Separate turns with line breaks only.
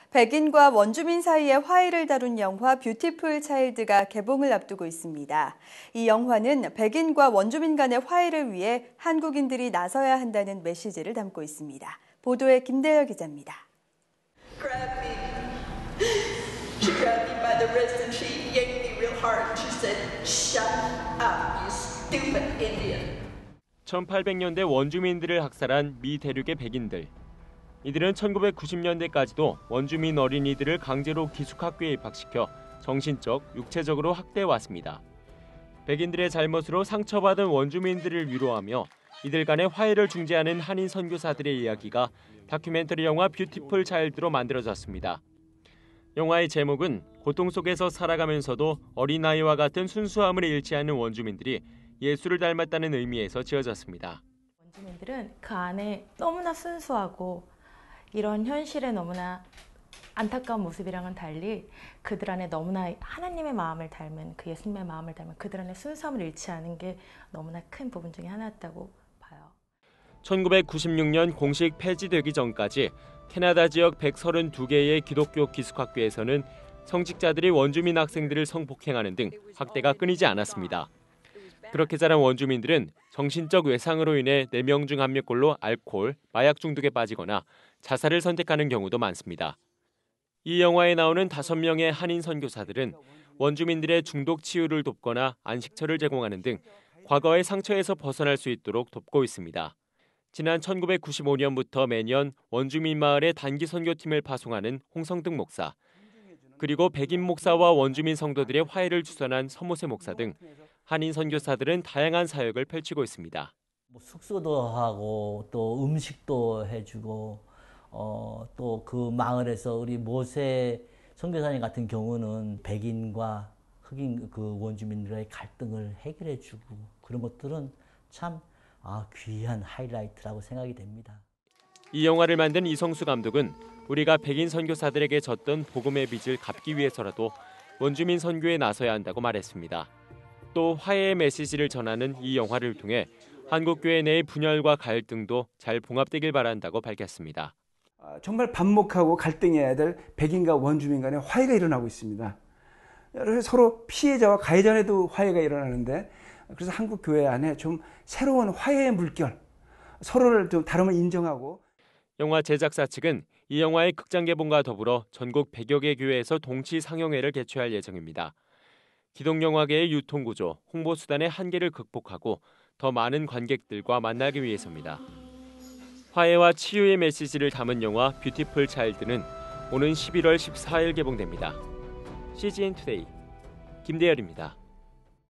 백인과 원주민 사이의 화해를 다룬 영화 뷰티풀 차일드가 개봉을 앞두고 있습니다. 이 영화는 백인과 원주민 간의 화해를 위해 한국인들이 나서야 한다는 메시지를 담고 있습니다. 보도에 김대열 기자입니다.
She grabbed me by the wrist and she yanked me real hard. She said, "Shut up, you stupid Indian."
1800년대 원주민들을 학살한 미 대륙의 백인들. 이들은 1990년대까지도 원주민 어린이들을 강제로 기숙학교에 입학시켜 정신적, 육체적으로 학대해왔습니다. 백인들의 잘못으로 상처받은 원주민들을 위로하며 이들 간의 화해를 중재하는 한인 선교사들의 이야기가 다큐멘터리 영화 뷰티풀 차일드로 만들어졌습니다. 영화의 제목은 고통 속에서 살아가면서도 어린아이와 같은 순수함을 잃지 않는 원주민들이 예수를 닮았다는 의미에서 지어졌습니다.
원주민들은 그 안에 너무나 순수하고 이런 현실에 너무나 안타까운 모습이랑은 달리 그들 안에 너무나 하나님의 마음을 닮은 그 예수님의 마음을 닮은 그들 안에 순수함을 잃지 않은 게 너무나 큰 부분 중에 하나였다고 봐요.
1996년 공식 폐지되기 전까지 캐나다 지역 132개의 기독교 기숙학교에서는 성직자들이 원주민 학생들을 성폭행하는 등 학대가 끊이지 않았습니다. 그렇게 자란 원주민들은 정신적 외상으로 인해 4명 중 1명꼴로 알코올, 마약 중독에 빠지거나 자살을 선택하는 경우도 많습니다. 이 영화에 나오는 5명의 한인 선교사들은 원주민들의 중독 치유를 돕거나 안식처를 제공하는 등 과거의 상처에서 벗어날 수 있도록 돕고 있습니다. 지난 1995년부터 매년 원주민 마을에 단기 선교팀을 파송하는 홍성득 목사, 그리고 백인 목사와 원주민 성도들의 화해를 주선한 서모세 목사 등 한인 선교사들은 다양한 사역을 펼치고 있습니다.
숙소도 하고 또 음식도 해주고 또 그 마을에서 우리 모세 선교사님 같은 경우는 백인과 흑인 그 원주민들의 갈등을 해결해주고 그런 것들은 참 귀한 하이라이트라고 생각이 됩니다.
이 영화를 만든 이성수 감독은 우리가 백인 선교사들에게 졌던 복음의 빚을 갚기 위해서라도 원주민 선교에 나서야 한다고 말했습니다. 또 화해의 메시지를 전하는 이 영화를 통해 한국 교회 내의 분열과 갈등도 잘 봉합되길 바란다고 밝혔습니다.
정말 반목하고 갈등해야 될 백인과 원주민 간의 화해가 일어나고 있습니다. 서로 피해자와 가해자 간에도 화해가 일어나는데 그래서 한국 교회 안에 좀 새로운 화해의 물결, 서로를 좀 다름을 인정하고.
영화 제작사 측은 이 영화의 극장 개봉과 더불어 전국 100여 개 교회에서 동시 상영회를 개최할 예정입니다. 기독영화계의 유통구조, 홍보수단의 한계를 극복하고 더 많은 관객들과 만나기 위해서입니다. 화해와 치유의 메시지를 담은 영화 뷰티풀 차일드는 오는 11월 14일 개봉됩니다. CGN 투데이 김대열입니다.